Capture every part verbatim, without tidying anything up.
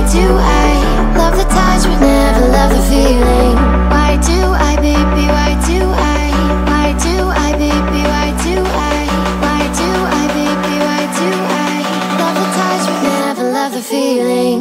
do I love the touch but never love the feeling? Why do I, baby, why do I? Why do I, baby, why do I? Why do I, baby, why do I love the touch but never love the feeling?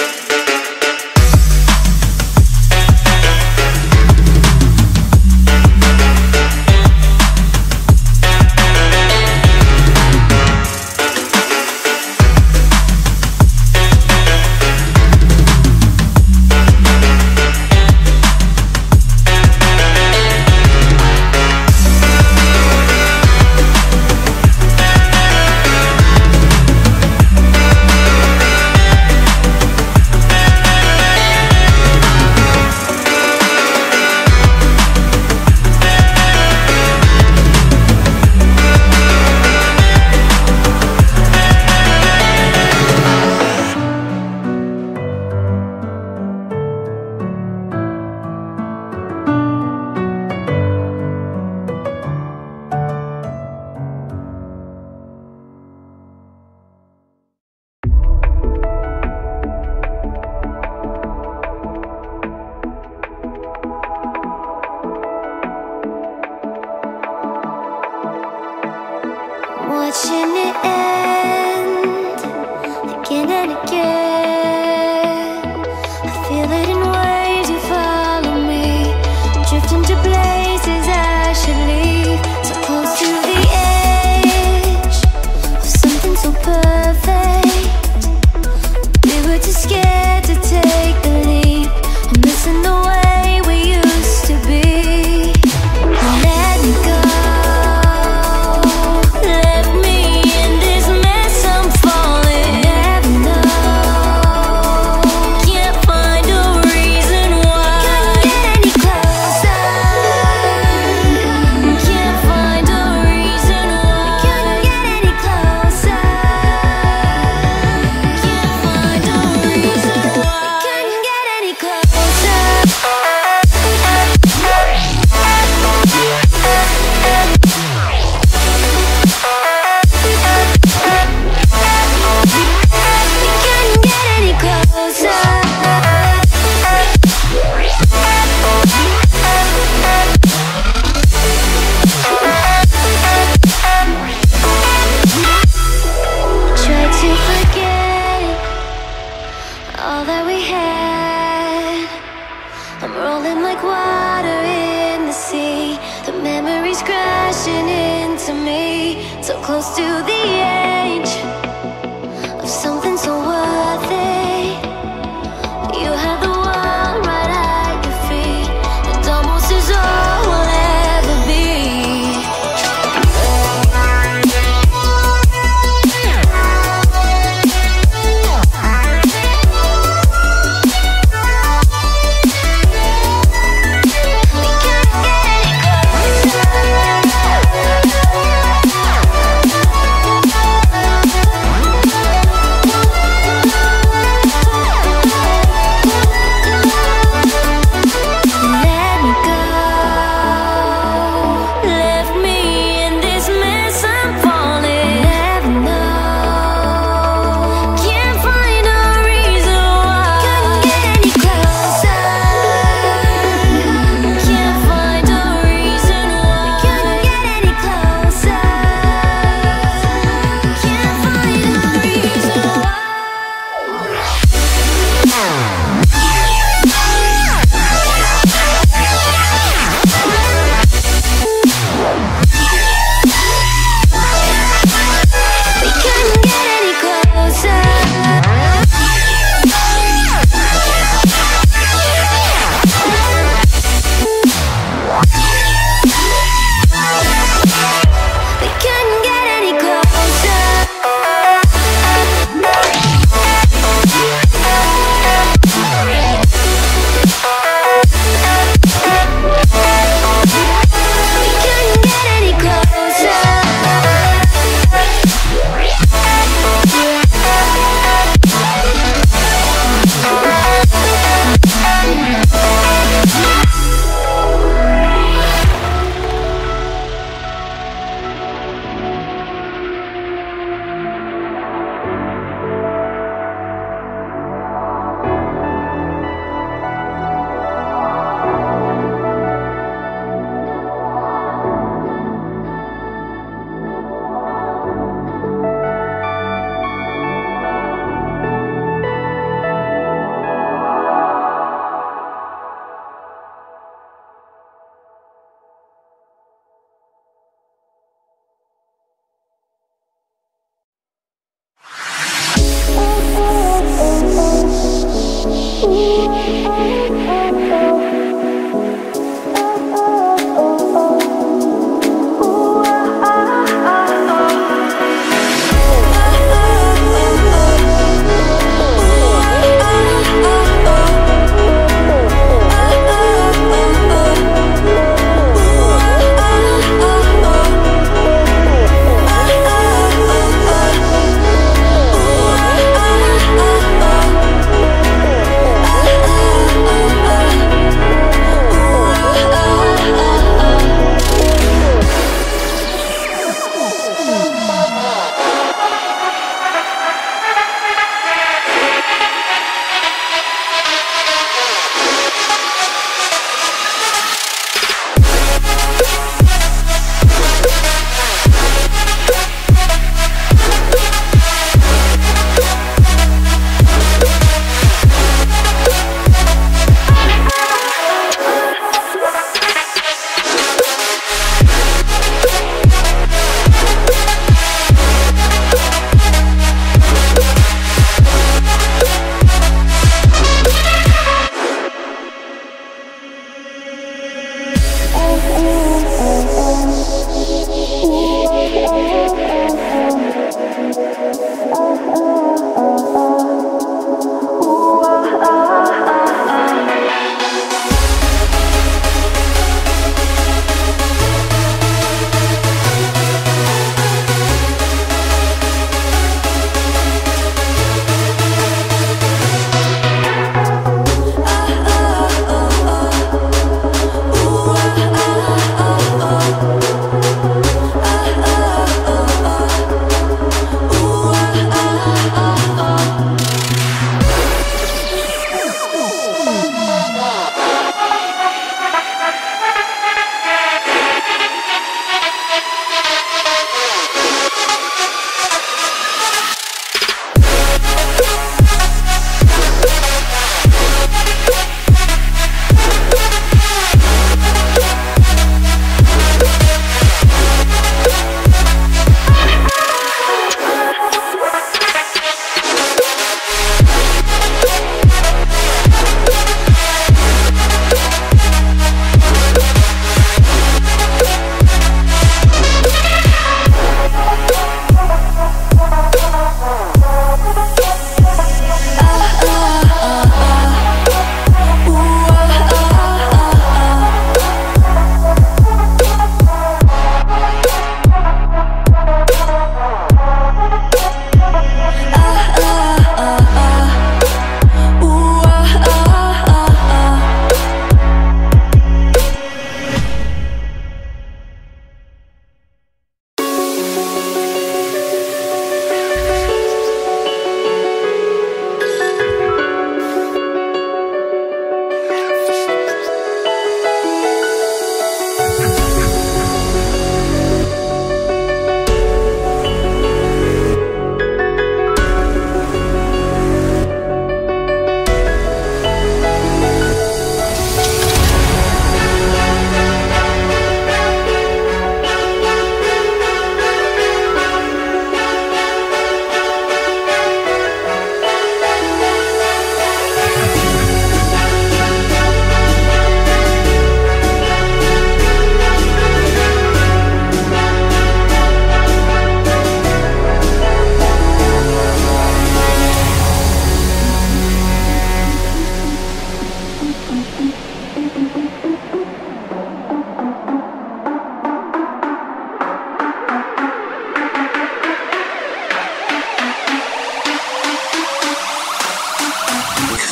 Watching it end again and again. I feel it in waves, you follow me, drifting to places I should leave. So close to the edge of something so perfect. We were too scared to take the leap. I'm missing the way we used to be. Let me go. Close to the edge of something so worth it. You have the world right at your feet. It almost is all we'll ever be. We can't get any closer.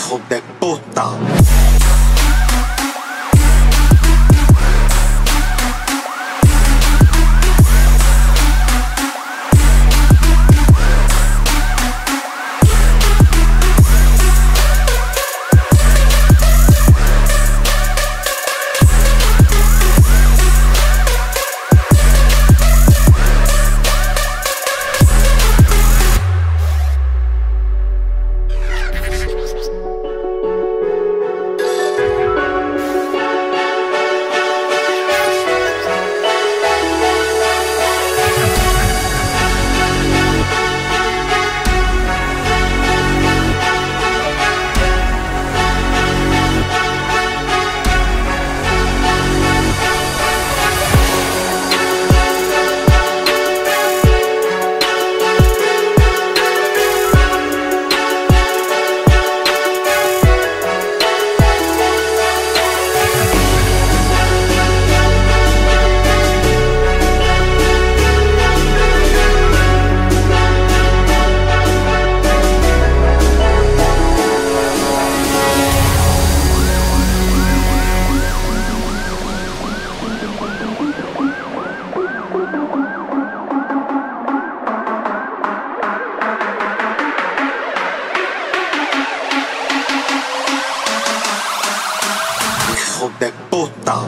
Hijo de puta. De puta.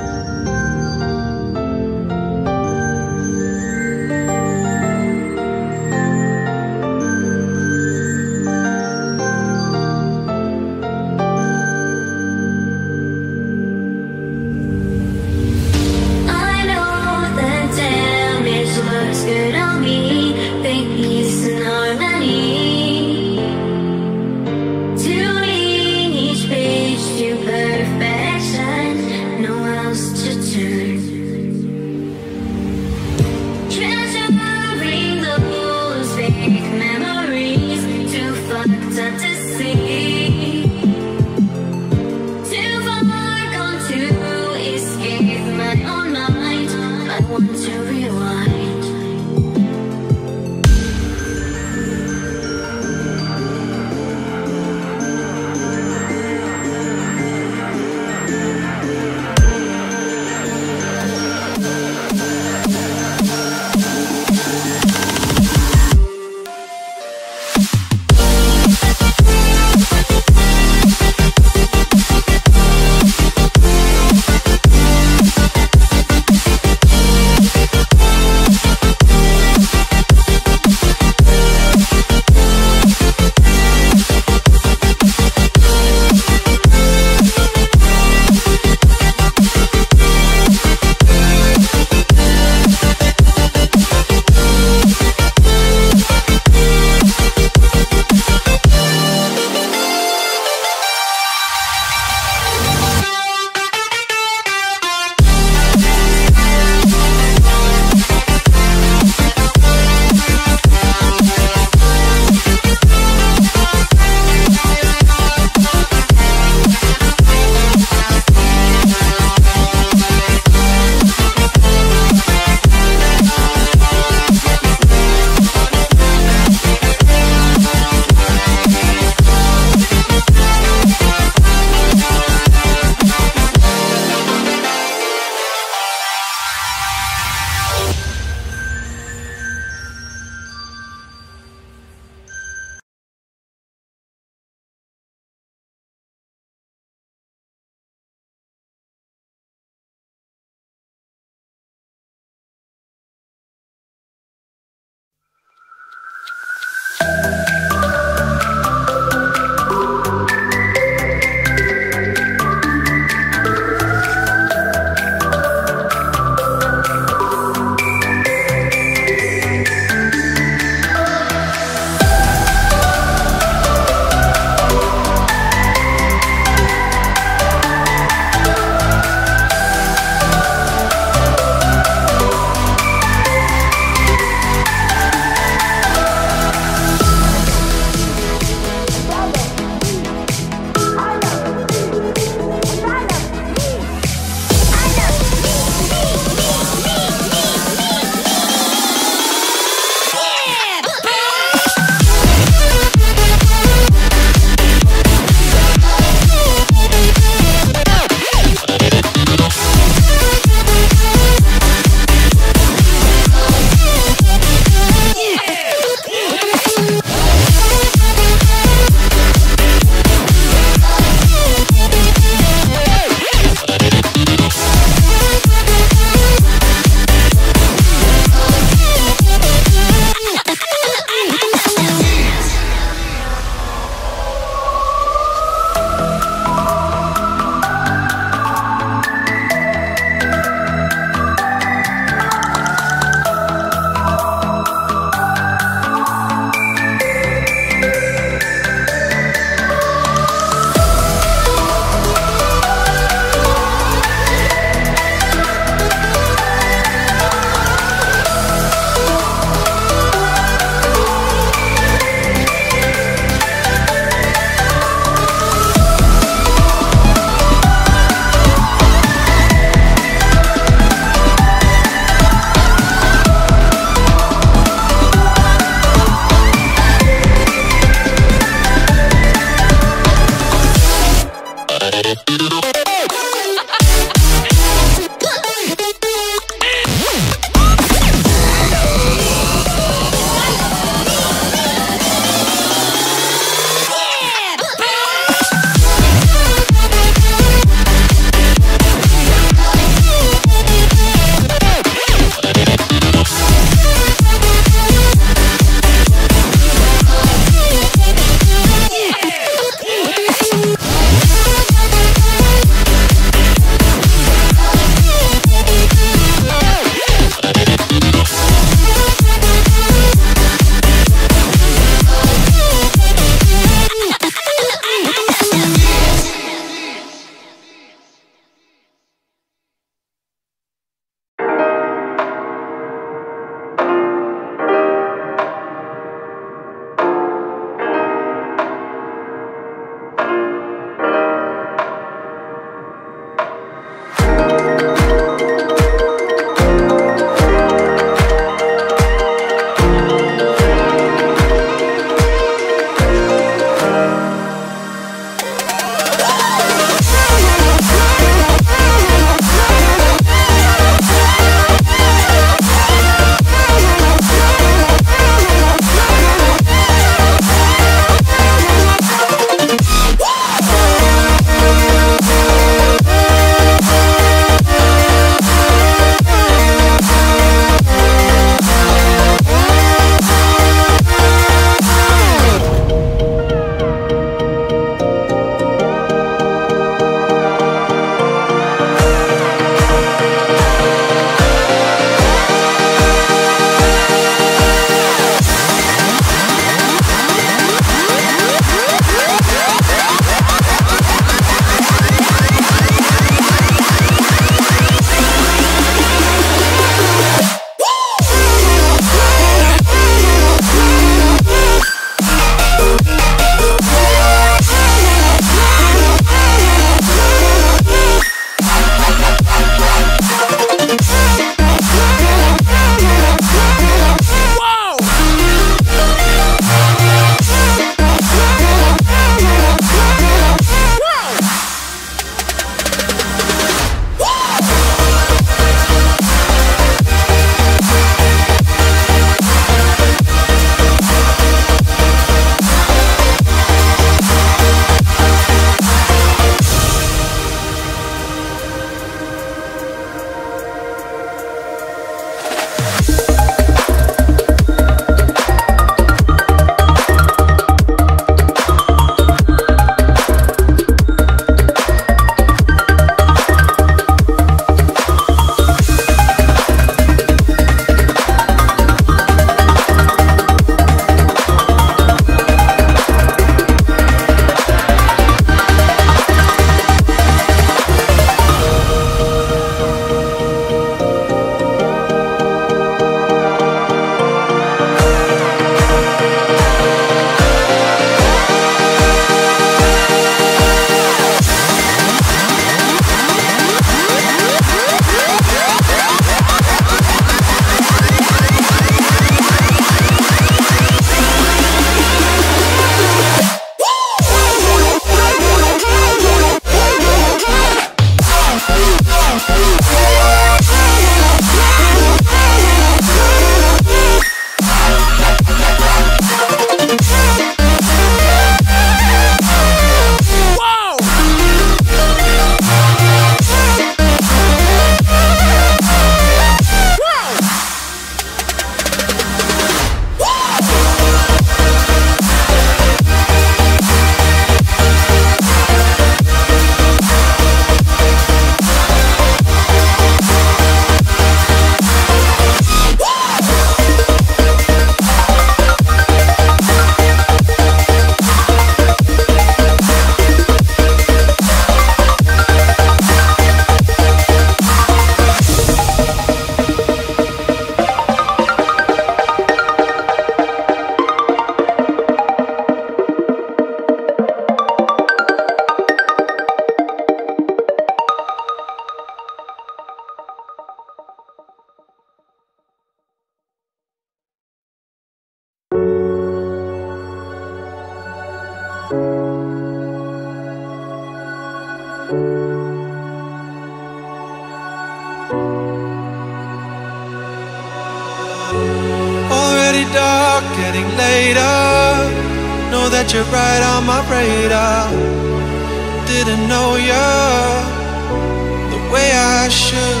Already dark, getting later. Know that you're right on my radar. Didn't know you the way I should.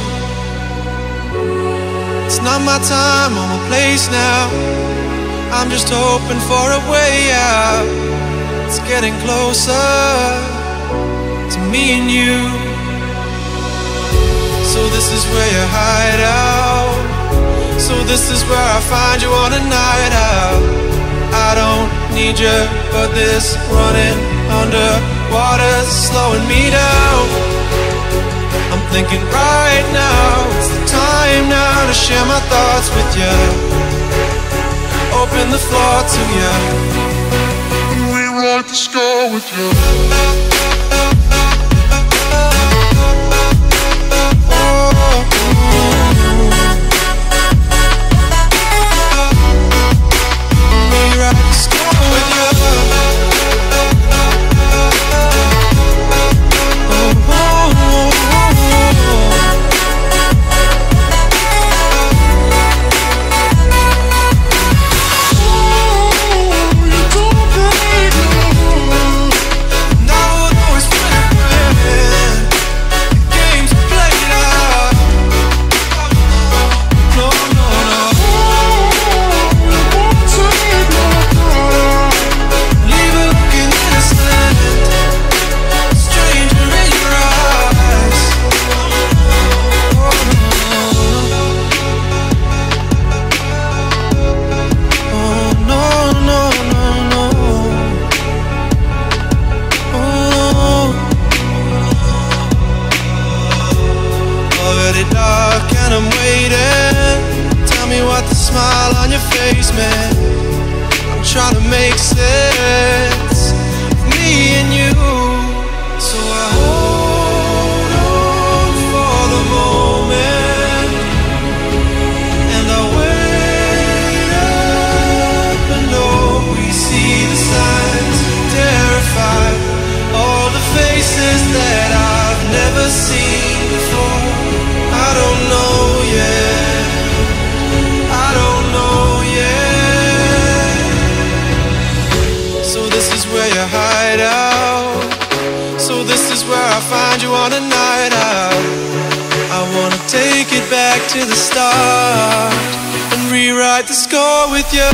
It's not my time or my place now. I'm just hoping for a way out. It's getting closer to me and you. So this is where you hide out. So this is where I find you on a night out. I don't need you, but this running underwater's slowing me down. I'm thinking right now, it's the time now to share my thoughts with you. Open the floor to you and rewrite the score with you. To the start and rewrite the score with you.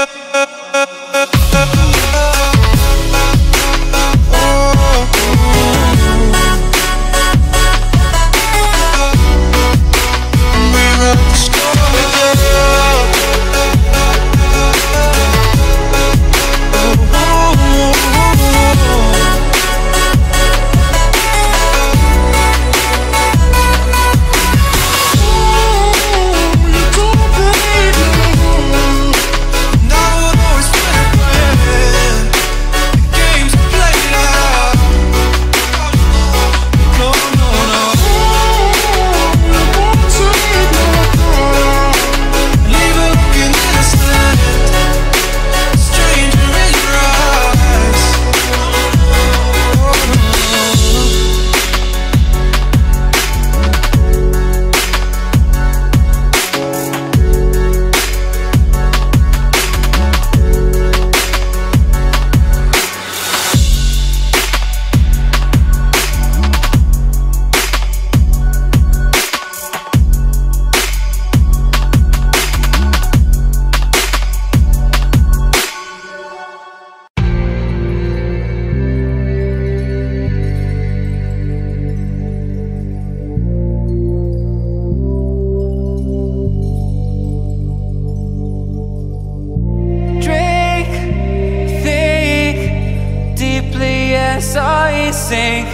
sink.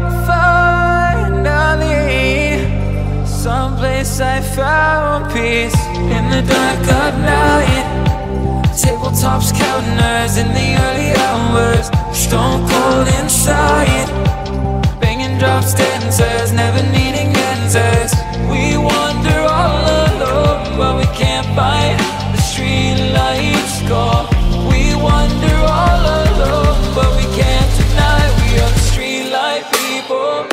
Finally, someplace I found peace in the dark of night. Tabletops counting nerves in the early hours, stone cold inside. Banging drops, dancers, never needing answers. We wander all alone, but we can't find the streetlight's call. We wander all alone, but we can't deny we are the streetlight people.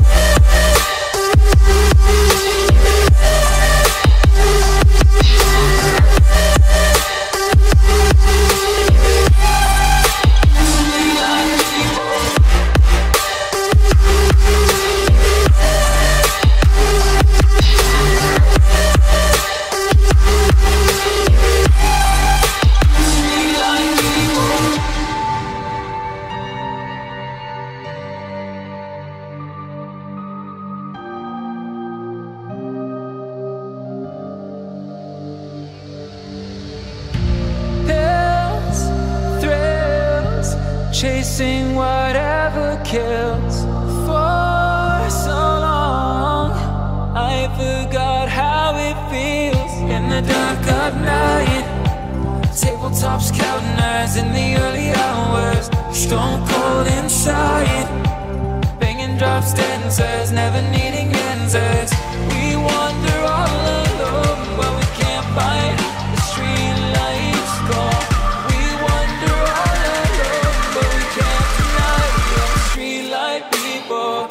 chasing whatever kills for so long. I forgot how it feels in the dark of night. Tabletops counting eyes in the early hours. Stone cold inside, banging drops, dancers, never needing answers. We wander all alone, but we can't find the street lights gone. We wander all alone, but we can't deny we are the street light people.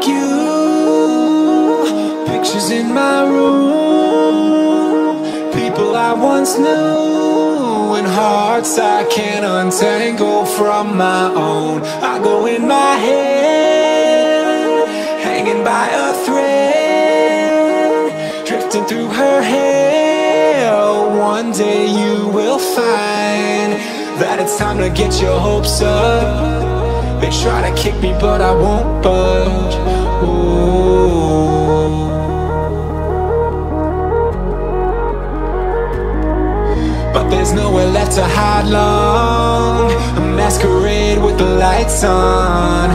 like you. Pictures in my room, people I once knew, and hearts I can't untangle from my own. I go in my head, hanging by a thread, drifting through her hair. One day you will find that it's time to get your hopes up. They try to kick me but I won't budge. Ooh. But there's nowhere left to hide long. A masquerade with the lights on.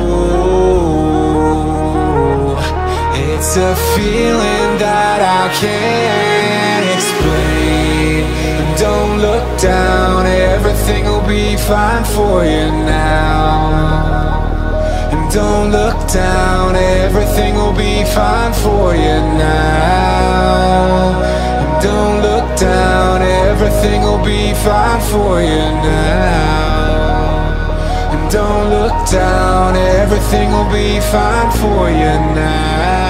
Ooh. It's a feeling that I can't explain. Don't look down, everything will be fine for you now. And don't look down, everything will be fine for you now. And don't look down, everything will be fine for you now. And don't look down, everything will be fine for you now.